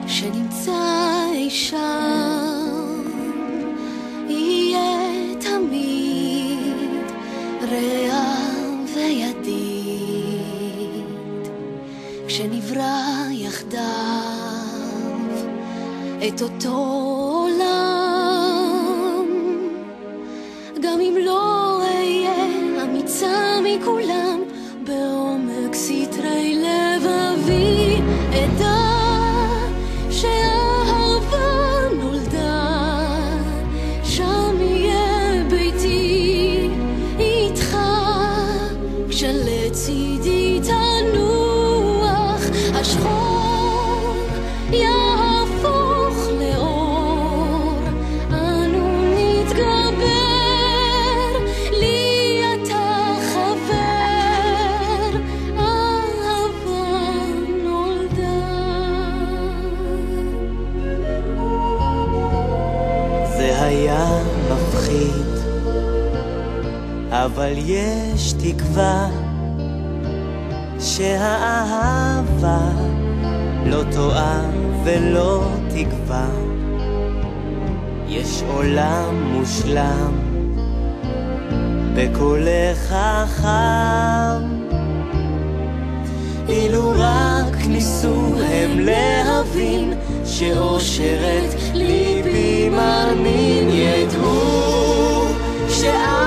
שנמצא אי שם, יהיה תמיד רעם וידיד, כשנברא יחדיו את אותו עולם. גם אם לא אהיה אמיצה מכולם, בעומק סתרי לבבי אדע שהאהבה נולדה, שם יהיה ביתי איתך, כשלצידי תנוח השחור יהפוך לאור, אנו נתגבר, לי אתה חבר, אהבה נולדה. זה היה מפחיד, אבל יש תקווה שהאהבה לא טועה ולא תגבה. יש עולם מושלם בקולך החם, אילו רק ניסו הם להבין שאושרת ליבי מאמין, ידעו